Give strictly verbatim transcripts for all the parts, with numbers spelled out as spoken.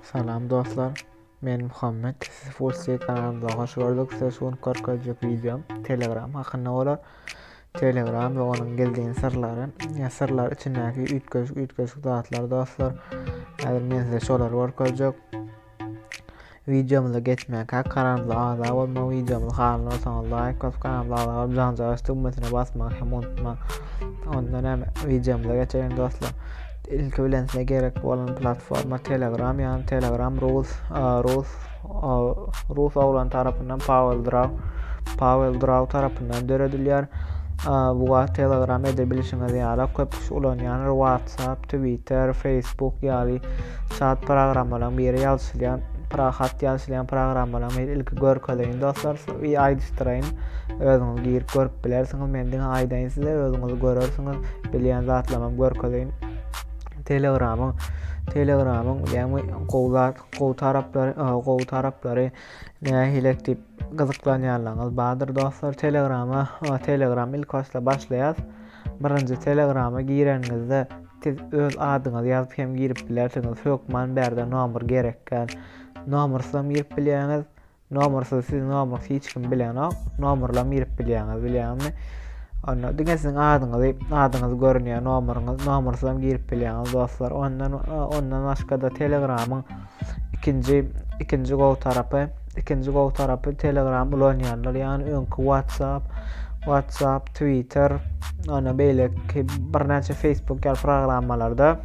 Salam dostlar, men Muhammed. Siz Fullstack kanalymyza hoş gördük. Size şu korkacak videom Telegram hakynda bolar. Telegram we onuň geldiğin sırlary, ya sırlar içindäki üýtgeşik üýtgeşik zatlar dostlar. Häzir men size şolary görkezjek. Videomuza geçmäkä kanalymyza agza bolma, videomuza halaly bolsaňyz like basıp kanalymyza agza bolup jan-jaýy tügmesine basmagy hem unutma. Ondan hem videomuza geçelim dostlar. İlki bilen size gerek bolan platforma Telegram, yani Telegram Rus Rus Rus oglan tarapyndan Pavel Durov Pavel Durov tarapyndan döredilýär. Bu Telegram ede bilişiňiz ýaly köp kişi ulanýar. WhatsApp, Twitter, Facebook ýaly chat programmalaryň biri ýazylan, hat ýazylan programmalaryň ilki görkezleýin dostlar. We aýdyşdyraýyn. Özüňiz girip görüp bilersiňiz. Menden aýdaýyn size, özüňiz görersiňiz. Bilýän zatlamam görkezleýin. Telegram'ın Telegram'ın yani gowlat gow taraplary gow taraplary nähilek gyzyklanýarlaryňyz bardyr dostlar. Telegram'a Telegram ilk başta başlaýar. Birinji Telegram'a girenizde öz adyňyzy ýazyp hem girip bilersiňiz. Hökman berde nomer gerekken nomersam girip bilýäňiz. Nomersiz siz nomer hiç kim bilýän ok. Nomerlam girip bilýäňiz, bilýänmi? Onda diňe siziň adyňyzy, adyňyz görünýär, nomeryňyz, nomersam girip bilýäňiz dostlar. Ondan ondan başga da Telegram'yň ikinji ikinji gow tarapy, ikinji gow tarapy Telegram ulanýarlar. Yani öňkü WhatsApp, WhatsApp, Twitter, ona beýle bir näçe Facebook ýaly programmalarda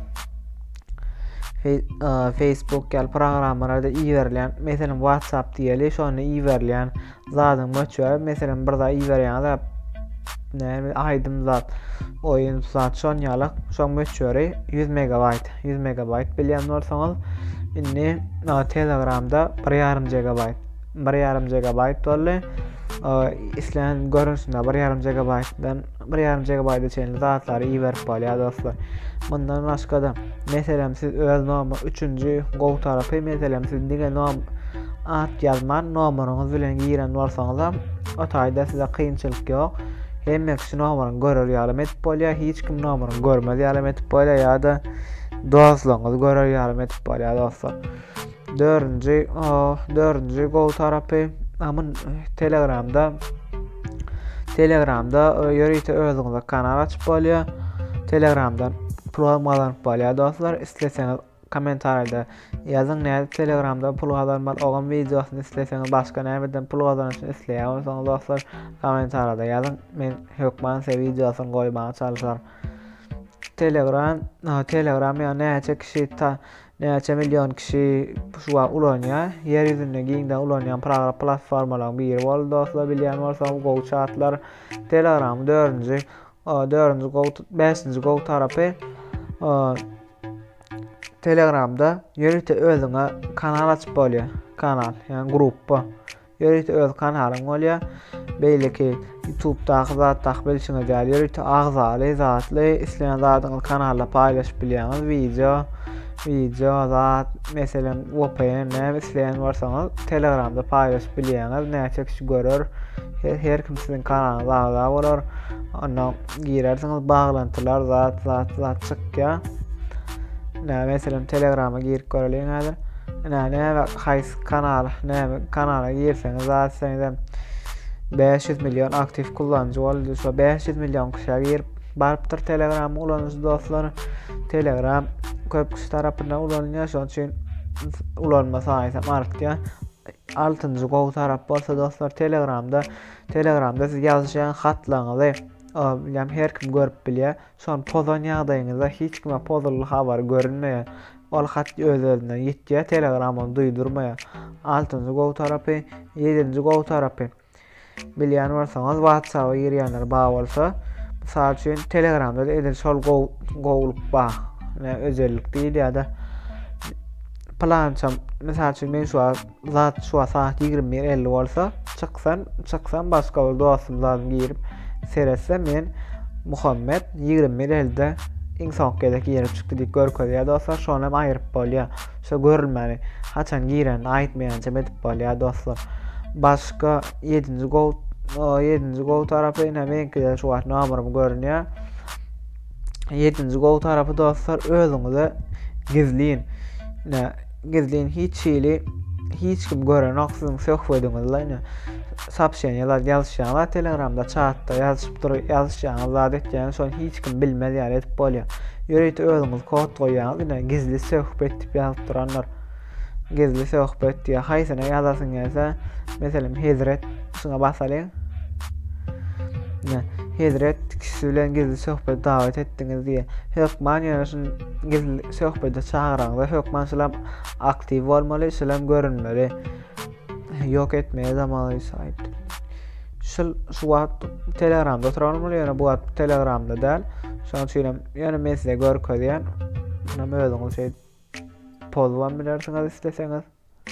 Facebook ýaly programmalarda iýerilýän, meselem WhatsApp diýeli, şonu iýerilýän zadyň möçber, meselem bir da iýerýän näme aýdym zat, oýun zat şon ýaly, şoň möçberi yüz megabayt, yüz megabayt bilýän bolsaňyz, inni Telegram'da bir ýarym gigabayt, bir ýarym gigabayt boly. Islen görünüşinde bir ýarym gigabaytdan bir ýarym gigabayta çenli zatlary iýerip bolýar dostlar. Bundan başga da meselem siz öz nomer üçünji gow tarapy, meselem siz diňe nom at ýazman nomeryňyz bilen giren bolsaňyz, o taýda size kynçylyk ýok. Hem kişi nomeryny görer ýalym etip bolýar, hiç kim nomeryny görmez ýalym etip bolýar ýa-da dostlaryňyz görer ýalym etip bolýar dostlar. Dördünji dördünji gow tarapy amyn Telegram'da Telegram'da ýörüýte özüňize kanal açyp bolýar. Telegram'dan pul almadan bolýar dostlar. Isleseňiz komentarda ýazyň näde Telegram'da pul almadan ogan videosyny isleseňiz, başga näbeden pul almadan isleýär bolsaňyz dostlar, komentarda ýazyň. Men hökman se videosyny goýmagy çalyşar. Telegram Telegram ýa-ni näçe kişi ta näçe million kişi şu ulanýar. Yer ýüzünde giňden ulanýan program platformalaryň biri boldy dostlar, bilýän bolsaňyz gow chatlar. Telegram dördünji dördünji gow beşinji gow tarapy Telegram'da ýörüýte özüňe kanal açyp bolýar. Kanal, yani gruppa. Ýörüýte öz kanalyň bolýar. Beýleki YouTube'da zat bilişiňiz ýaly ýörüýte agzaly, zatly isleýän zadyňyz kanalda paýlaşyp bilýäňiz video, video zat, meselem W P N näme isleýän bolsaňyz Telegram'da paýlaşyp bilýäňiz, näçe kişi görer. Her, her kim siziň kanalyňyza agza bolar. Ondan girersiňiz, baglantylar zat zat zat çykýar. Näme meselem Telegram'a girip göreliň häzir. Näme haýsy kanal, näme kanala girseňiz zat seňde beş yüz milyon aktif kullanıcı boldy. Şu beş yüz milyon kişi girip barıpdyr Telegram'a ulanýar dostlar. Telegram köp kişi tarapyndan ulanýar, şoň üçin ulanmasa aýsam artýar. altynji gow tarap bolsa dostlar Telegram'da Telegram'da siz ýazýan hatlaryňyzy bilýän her kim görüp bilýär. Şonu pozan ýagdaýyňyzda hiç kime pozully habar görünmeýär. Ol hat öz-özünden ýetýär, Telegram'y duýdurmaýar. altynji gow tarapy, ýedinji gow tarapy. Bilýän bolsaňyz WhatsApp'a girýänler ba bolsa, misal üçin Telegram'da da edil şol gow gowluk ba, özellik diýil ýa-da plançam, misal üçin men şu zat şu saat ýigirmi bir elli bolsa, çyksan, çyksan başga bir dostumdan girip seretsem men Muhammed ýigirmi bir elde iň soňky gedeki ýere çykdy diýip görkezýär dostlar. Şonu hem aýryp bolýar. Şo görülmeli. Haçan giren aýtmaýança etip bolýar dostlar. Başga ýedinji gow ýedinji gow tarapy näme şu wagt nomerim görünýär. ýedinji gow tarapy dostlar özüňize gizliň. gizliyin hiç şeyli hiç kim gören oksuzun söhbetiniz ne sapşenyalar yazışanlar Telegram'da chat'ta yazışıp durup yazışanlar adet yani son hiç kim bilmez yani etip bolýar. Ýöret özüňiz kod goýýaňyz ine gizli söhbet diýip ýazyp duranlar. Gizli söhbet diýe haýsyna ýazasyň gelse, meselem Hezret şuna basalyň. Ne, Hezret kişi bilen gizli söhbet dawet etdiňiz diýe. Hökman ýa-da şun gizli söhbete çağıraňyz, hökman şulam aktiv bolmaly, şulam görünmeli. Yok etmeye zamanı müsait. Şu şu wagt Telegram'da oturalım ýa-da bu wagt Telegram'da däl. Şoň üçin ýa-ni men size görkezýän. Näme özüňiz şey pozwan bilersiňiz isleseňiz.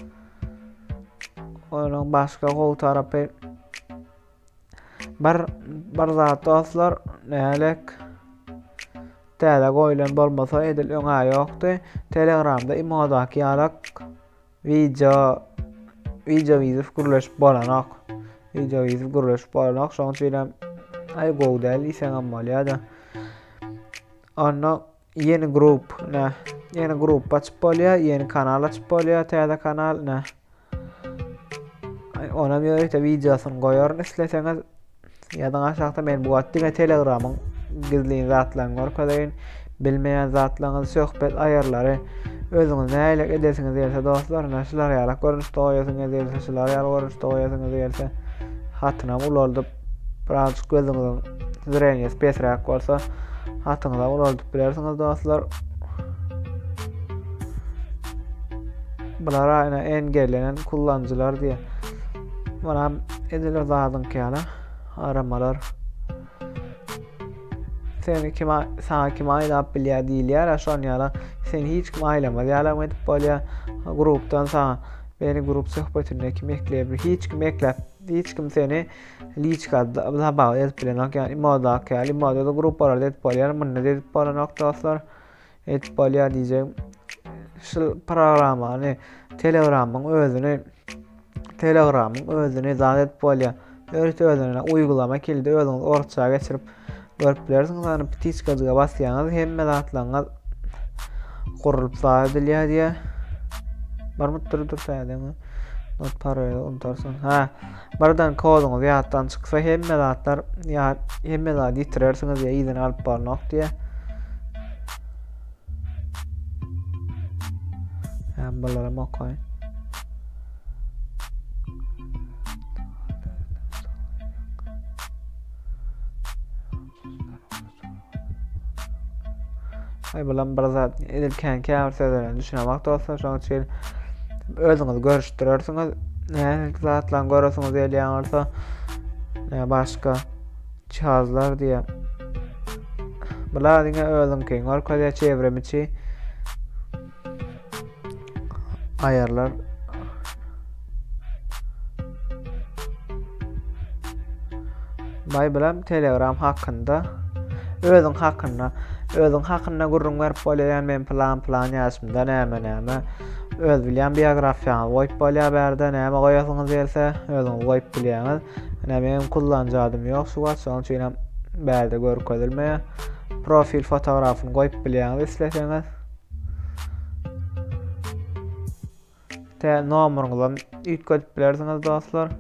Onuň başga gol tarapy bir bir zat dostlar nälik täze goýulan bolmasa edil öňe ýokdy. Telegram'da imodaky ýalak video video izip gürleşip bolanok. Video izip gürleşip bolanok. Şoň üçin ay gowdal isen ammalýada. Anna yeni grup ne? Yeni grup açıp bolýar, yeni kanal açıp bolýar, täze kanal ne? Ona ýöre videosyny goýar isleseňiz ýa-da aşagda men bu wagtda Telegram'yň gizli zatlaryny görkezýän, bilmeýän zatlaryň söhbet aýarlary özüňiz näýle edesiňiz ýelse dostlar, näşeler ýalak görünüşde goýasyňyz ýelse, şular ýaly görünüşde goýasyňyz ýelse, hatyna ulardy biraz gözüňiz zreňiz pesrak bolsa, hatyňyza ulardy bilersiňiz dostlar. Bular aýna engellenen kullanjylar diýe. Mana ediler zadyň kýala aramalar. Seni kim sana kim aýlap bilýär diýilýär, şoň ýala sen hiç kim aýlamaz ýalam edip bolýar. Grupdan sana beni grup söhbetine kim ekleýär, hiç kim eklep, hiç kim seni liçkada zabag edip bilenok ýani moda kýaly moda grup bar edip bolýar, munna edip bolanok dostlar edip bolýar diýjek. Şu programany Telegram'yň özüni Telegram'yň özüni zat edip bolýar. Öýreti özüne uygulama kilidi özüňiz ortaça geçirip görüp bilersiňiz. Any pitiçkaga basýaňyz hemme zatlaryňyz gurulyp zat edilýär diýe. Barmy dur-dur sädemi? Not parayla unutarsın. Ha, bardan koduňyz ýatdan çyksa hemme zatlar ýa hemme zat ýitirersiniz ýa ýygyny alyp barnok diýe. Hem bulara mokoy. Ay bilen bir zat edilken käbir sözlerden düşünemek dostlar. Şoň üçin özüňiz görüşdirersiňiz. Näme zatlaryň göresiňiz diýilýän bolsa, näme başga cihazlar diýe. Bular diňe özüňki görkezýär çevremiçi ayarlar. Bay bilen Telegram hakynda özüň hakynda özüň hakynda gurrun berip bolýar, men plan plan ýazmynda näme näme öz bilýän biografiýany goýup bolýar, berde näme goýasyňyz gelse özüňiz goýup bilýäňiz. Näme men kullanjy adym ýok, şu wagt şoň üçin berde görkezilmeýär. Profil fotografiny goýup bilýäňiz isleseňiz. Te nomeryňyzy ýetgizip bilersiňiz dostlar.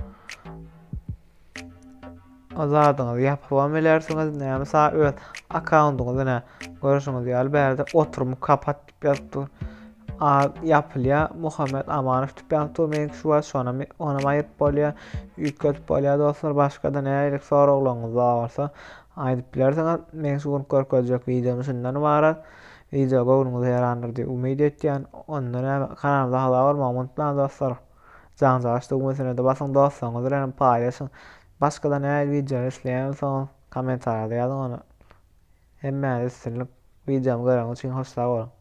Azadyňyzy ýapyp bilersiňiz, näme sa öz accountyňyzy görüşüňiz ýaly berde oturup kapat diýip ýazypdyr. A ýapylýar Muhammed Amanow diýip ýazypdyr. Men şu wagt şona ona maýyp bolýar, ýetgizip bolýar dostlar. Başga da näýlik soraglaryňyz bolsa aýdyp bilersiňiz. Men şu gün görkezjek videomy şundan ibaret. Video göwrüňiz ýarandyr diýip umyt etýän. Ondan kanalda hala bolmagy unutmaň dostlar. Jaňjaşdy bu meselede basyň dostlaryňyz bilen paýlaşyň. Başga da näme video isleýän soň komentarda ýazyň onu. Hemme sizlik videomy göreň üçin hoş sag bolun.